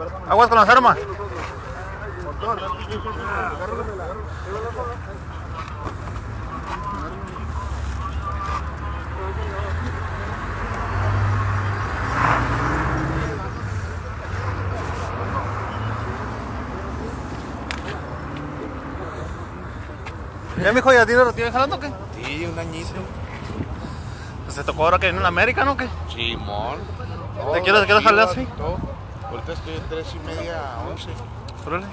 Aguas con las armas. ¿Ya, mijo, ya tiene jalando o qué? Sí, un añito. Pues se tocó ahora que viene en la América, ¿no? ¿Qué? Simón. ¿Te quieres jalar así? Ahorita estoy en 3:30 a 11. Órale.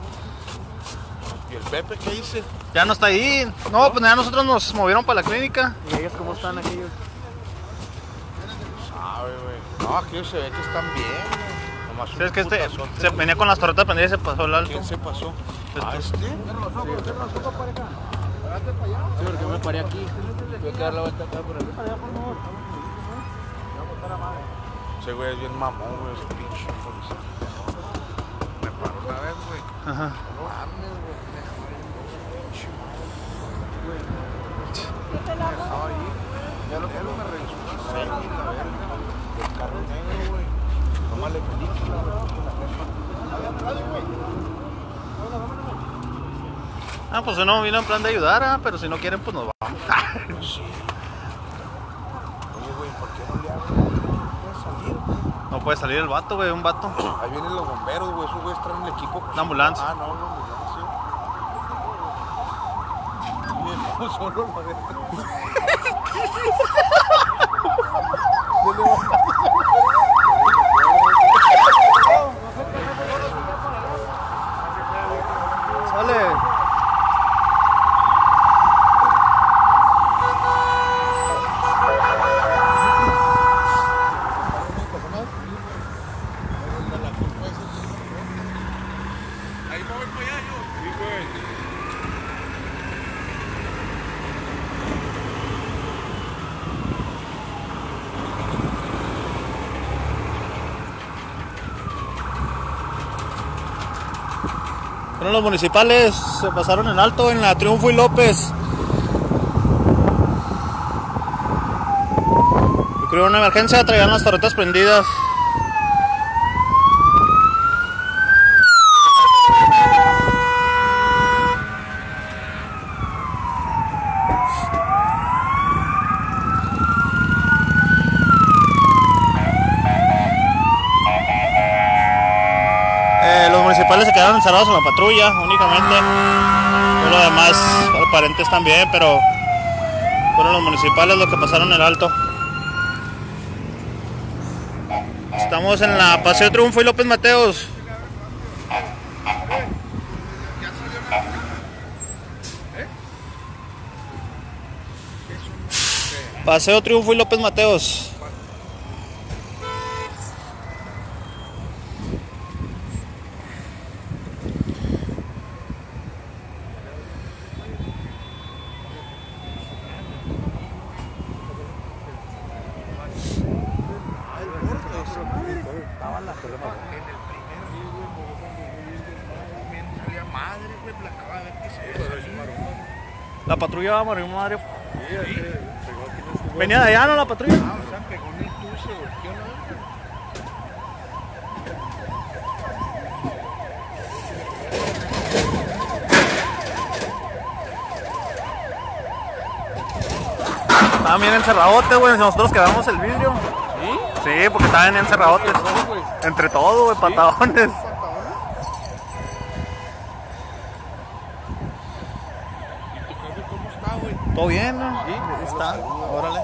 ¿Y el Pepe qué dice? Ya no está ahí. No, pues ya nosotros nos movieron para la clínica. ¿Y ellos cómo están aquellos? Sabe, güey. No, aquellos se ve que están bien. Nomás Sí, es que se venía con las torretas prendidas y se pasó el alto. ¿Quién se pasó? ¿Ah, este? Sí, porque me paré aquí. Tuve que dar la vuelta acá por aquí. Ese güey es bien mamón, güey, ese pinche policía. Me paró una vez, güey. Ajá. No mames, güey. Me dejó ahí, pinche madre, güey. Me dejaba ahí. Ya lo me revisó una serie, la verga. El carro negro, güey. Tómale película, Ah, pues no vino en plan de ayudar, pero si no quieren, pues nos vamos. Sí. Oye, güey, ¿por qué no le hablan? No puede salir, güey. No puede salir el vato, güey, un vato. Ahí vienen los bomberos, güey. Esos güeyes traen el equipo. La ambulancia. Ah, no, la ambulancia. Bien, no, solo la verga. Sale. Ahí me voy para allá yo. Sí, güey. Fueron los municipales, se pasaron en alto en la Triunfo y López. Ocurrió una emergencia, traían las torretas prendidas. Los municipales se quedaron encerrados en la patrulla únicamente. Todo lo demás, aparentes también, pero fueron los municipales los que pasaron el alto. Estamos en la Paseo Triunfo y López Mateos. Paseo Triunfo y López Mateos. Estaba la en el primero. Me salía madre, güey, la acaba de ver que se La patrulla va a morir, madre. Venía de allá, ¿no? La patrulla. o sea, pegó en el tubo y se volteó la verga. Estaban bien encerradotes, güey. Nosotros quedamos el vidrio. ¿Sí? Sí, porque estaban encerradotes. güey? Entre todo, güey, patadones. ¿Y tu jefe cómo está, güey? Todo bien, ¿no? Sí, Ahí está. Órale.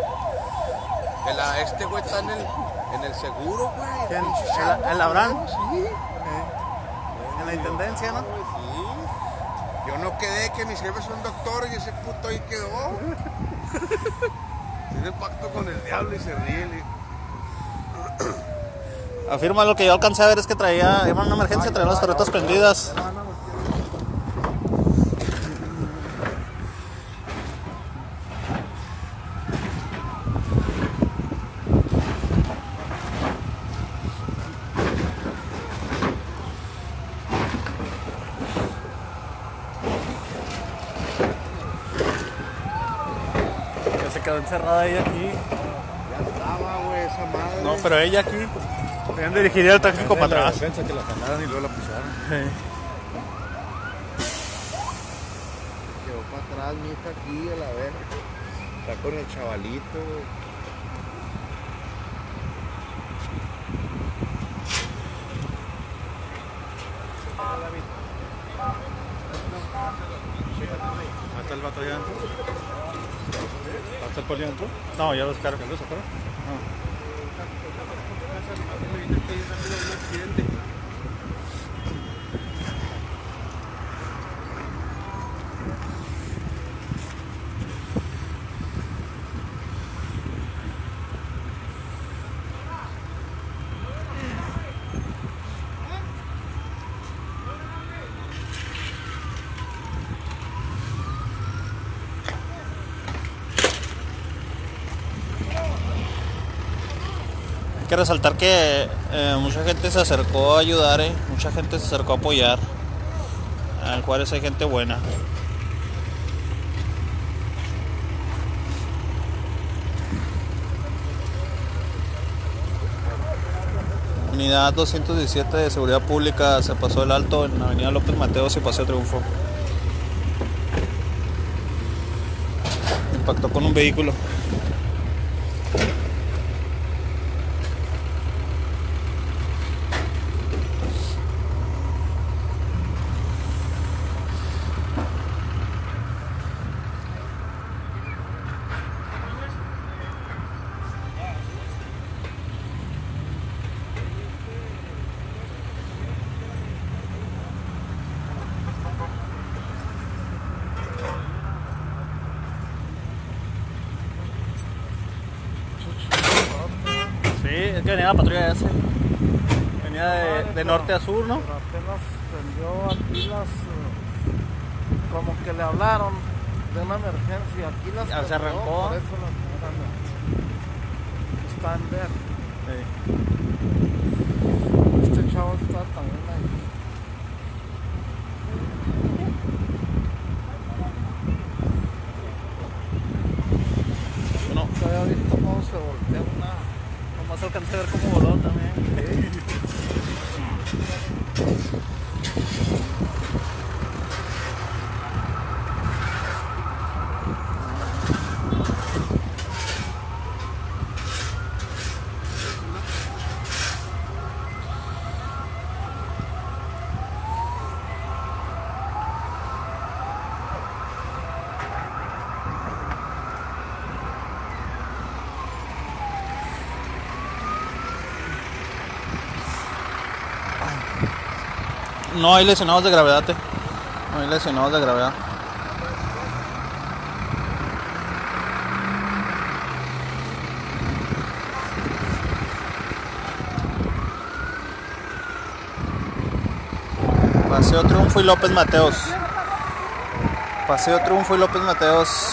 Este güey está en el seguro, güey. ¿Quién? pinche ¿El Sandro, Abraham? Sí. En la intendencia, ¿no? Güey, sí. Yo no quedé que mis jefes son doctores y ese puto ahí quedó. Tiene pacto con el diablo y se ríe. Afirma lo que yo alcancé a ver es que traía, iba una emergencia, traía las torretas prendidas. Que se quedó encerrada ella aquí. Ya estaba, güey, esa madre. No, pero ella aquí. Deben dirigiría el tráfico para atrás. Pensa que la jalaron y luego la pisaron. Sí. Quedó para atrás, mi hija aquí a la vez. Está con el chavalito, güey. ¿Hasta el vato allá adentro? ¿Hasta el poli adentro? No, ya lo sacaron. ¿Ya lo sacaron? Hay que resaltar que mucha gente se acercó a ayudar, mucha gente se acercó a apoyar. En Juárez hay gente buena. Unidad 217 de Seguridad Pública se pasó el alto en Avenida López Mateos y Paseo Triunfo. Impactó con un vehículo. Sí, es que venía la patrulla ese. Venía de norte a sur, ¿no? Pero apenas prendió aquí las... como que le hablaron de una emergencia. Aquí las Ya se prendió, arrancó. por eso las está en ver. Sí. Este chavo está también ahí. Bueno, Nunca había visto cómo se voltea una... nomás alcancé a ver cómo voló también. No hay lesionados de gravedad, no hay lesionados de gravedad. Paseo Triunfo y López Mateos. Paseo Triunfo y López Mateos.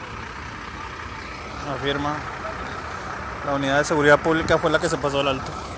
Afirma. La unidad de seguridad pública fue la que se pasó al alto.